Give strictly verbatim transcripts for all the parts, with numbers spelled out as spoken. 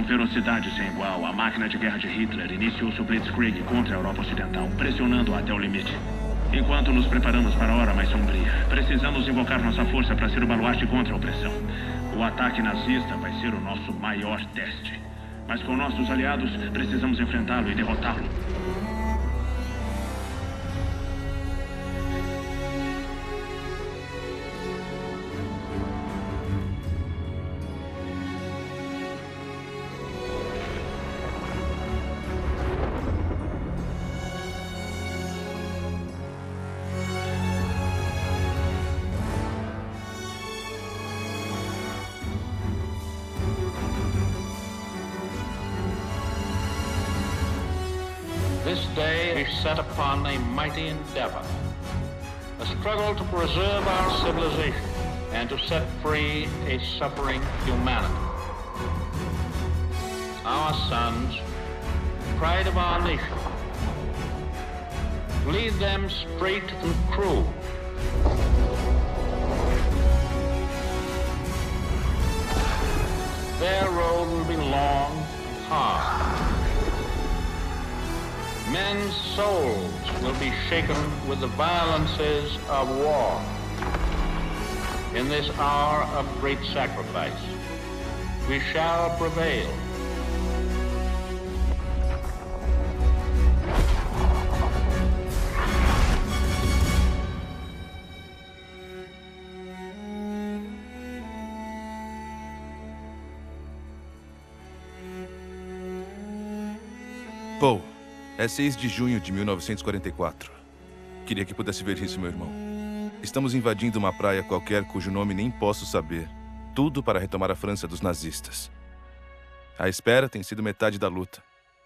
Com ferocidade sem igual, a máquina de guerra de Hitler iniciou seu Blitzkrieg contra a Europa Ocidental, pressionando-a até o limite. Enquanto nos preparamos para a hora mais sombria, precisamos invocar nossa força para ser o baluarte contra a opressão. O ataque nazista vai ser o nosso maior teste. Mas com nossos aliados, precisamos enfrentá-lo e derrotá-lo. This day we set upon a mighty endeavor, a struggle to preserve our civilization and to set free a suffering humanity. Our sons, pride of our nation, lead them straight and true. Their road will be long and hard. Men's souls will be shaken with the violences of war. In this hour of great sacrifice, we shall prevail. Paul. É seis de junho de mil novecentos e quarenta e quatro. Queria que pudesse ver isso, meu irmão. Estamos invadindo uma praia qualquer cujo nome nem posso saber. Tudo para retomar a França dos nazistas. A espera tem sido metade da luta.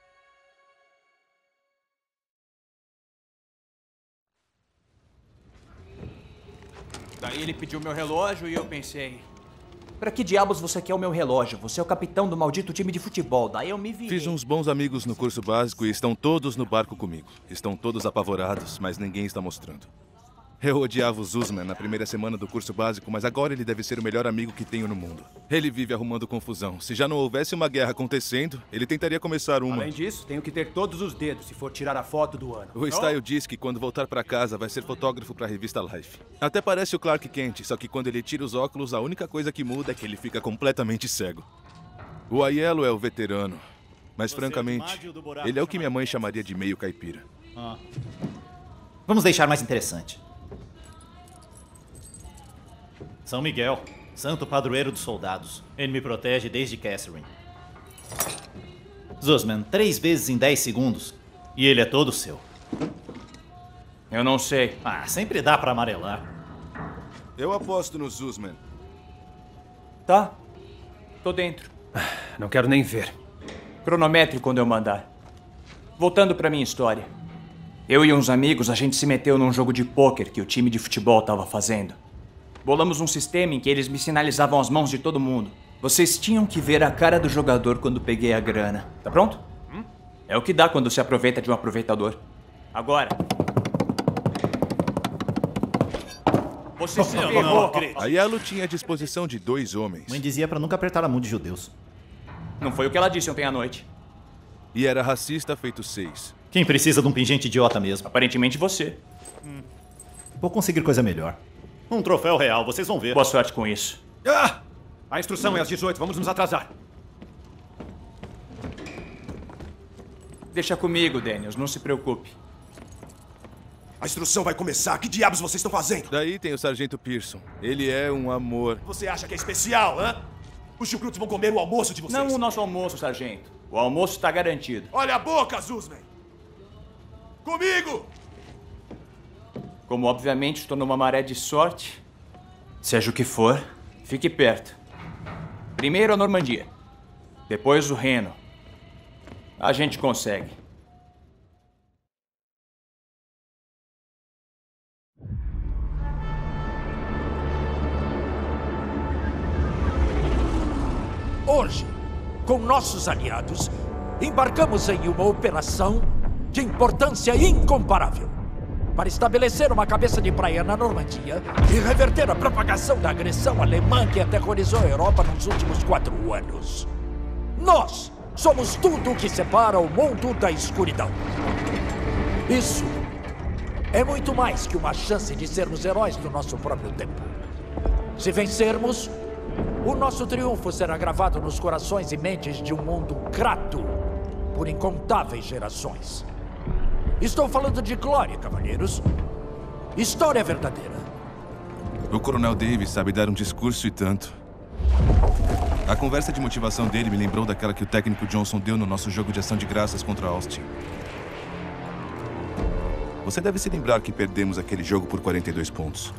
Daí ele pediu meu relógio e eu pensei... Pra que diabos você quer o meu relógio? Você é o capitão do maldito time de futebol. Daí eu me vi. Fiz uns bons amigos no curso básico e estão todos no barco comigo. Estão todos apavorados, mas ninguém está mostrando. Eu odiava o Zussman na primeira semana do curso básico, mas agora ele deve ser o melhor amigo que tenho no mundo. Ele vive arrumando confusão. Se já não houvesse uma guerra acontecendo, ele tentaria começar uma. Além disso, tenho que ter todos os dedos se for tirar a foto do ano. O Style diz que quando voltar pra casa vai ser fotógrafo pra revista Life. Até parece o Clark Kent, só que quando ele tira os óculos, a única coisa que muda é que ele fica completamente cego. O Aiello é o veterano, mas francamente, ele é o que minha mãe chamaria de meio caipira. Ah. Vamos deixar mais interessante. São Miguel, santo padroeiro dos soldados. Ele me protege desde Catherine. Zussman, três vezes em dez segundos. E ele é todo seu. Eu não sei. Ah, sempre dá pra amarelar. Eu aposto no Zussman. Tá. Tô dentro. Não quero nem ver. Cronometre quando eu mandar. Voltando pra minha história. Eu e uns amigos, a gente se meteu num jogo de pôquer que o time de futebol tava fazendo. Bolamos um sistema em que eles me sinalizavam as mãos de todo mundo. Vocês tinham que ver a cara do jogador quando peguei a grana. Tá pronto? Hum? É o que dá quando se aproveita de um aproveitador. Agora. Você se ferrou. Aiello tinha a disposição de dois homens. Mãe dizia pra nunca apertar a mão de judeus. Não foi o que ela disse ontem à noite. E era racista feito seis. Quem precisa de um pingente idiota mesmo? Aparentemente você. Hum. Vou conseguir coisa melhor. Um troféu real, vocês vão ver. Boa sorte com isso. Ah! A instrução é às dezoito, vamos nos atrasar. Deixa comigo, Daniels, não se preocupe. A instrução vai começar, que diabos vocês estão fazendo? Daí tem o Sargento Pearson. Ele é um amor. Você acha que é especial, hã? Os chucrutos vão comer o almoço de vocês. Não o nosso almoço, sargento. O almoço está garantido. Olha a boca, Zussman! Comigo! Como obviamente estou numa maré de sorte, seja o que for, fique perto. Primeiro a Normandia, depois o Reno. A gente consegue. Hoje, com nossos aliados, embarcamos em uma operação de importância incomparável para estabelecer uma cabeça de praia na Normandia e reverter a propagação da agressão alemã que aterrorizou a Europa nos últimos quatro anos. Nós somos tudo o que separa o mundo da escuridão. Isso é muito mais que uma chance de sermos heróis do nosso próprio tempo. Se vencermos, o nosso triunfo será gravado nos corações e mentes de um mundo grato por incontáveis gerações. Estou falando de glória, cavalheiros. História verdadeira. O Coronel Davis sabe dar um discurso e tanto. A conversa de motivação dele me lembrou daquela que o técnico Johnson deu no nosso jogo de ação de graças contra Austin. Você deve se lembrar que perdemos aquele jogo por quarenta e dois pontos.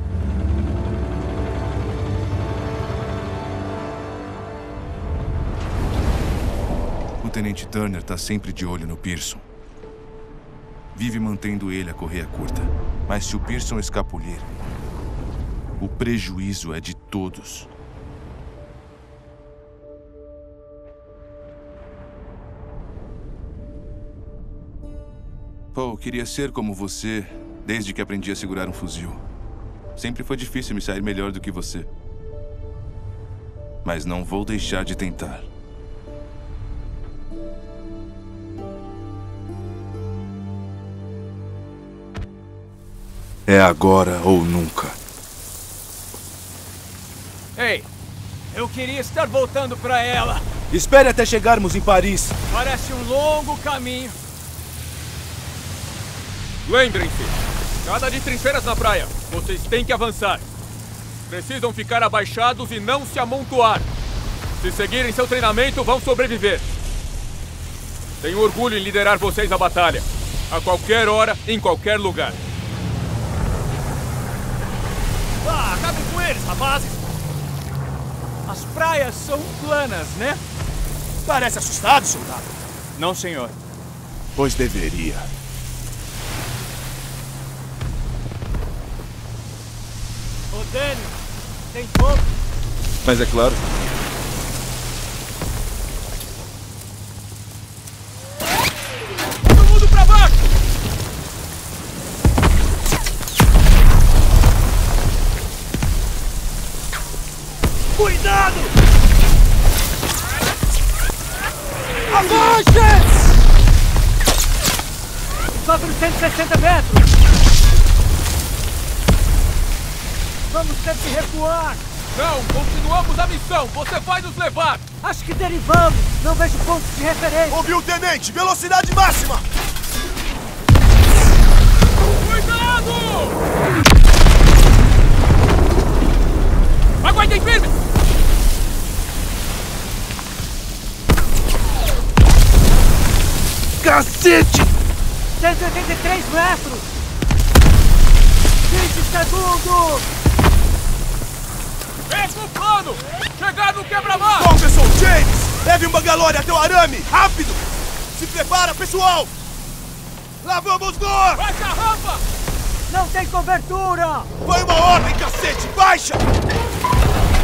O Tenente Turner está sempre de olho no Pearson. Vive mantendo ele a correia curta. Mas se o Pearson escapulir, o prejuízo é de todos. Paul, queria ser como você desde que aprendi a segurar um fuzil. Sempre foi difícil me sair melhor do que você. Mas não vou deixar de tentar. É agora ou nunca. Ei, eu queria estar voltando pra ela. Espere até chegarmos em Paris. Parece um longo caminho. Lembrem-se, nada de trincheiras na praia. Vocês têm que avançar. Precisam ficar abaixados e não se amontoar. Se seguirem seu treinamento, vão sobreviver. Tenho orgulho em liderar vocês à batalha. A qualquer hora, em qualquer lugar. Ah, acabem com eles, rapazes! As praias são planas, né? Parece assustado, soldado. Não, senhor. Pois deveria. Ô, Daniel, tem fogo? Mas é claro. Todo mundo pra baixo! Cuidado! Abaixe! quatrocentos e sessenta metros! Vamos ter que recuar! Não, continuamos a missão! Você vai nos levar! Acho que derivamos! Não vejo pontos de referência! Ouviu, tenente? Velocidade máxima! Cuidado! Aguardem firme! Cacete! cento e oitenta e três metros! vinte segundos! Esse é o plano! Chegar no quebra-mar! Professor James! Leve um bangalore até o arame! Rápido! Se prepara, pessoal! Lá vamos nós! Baixa a rampa! Não tem cobertura! Foi uma ordem, cacete! Baixa!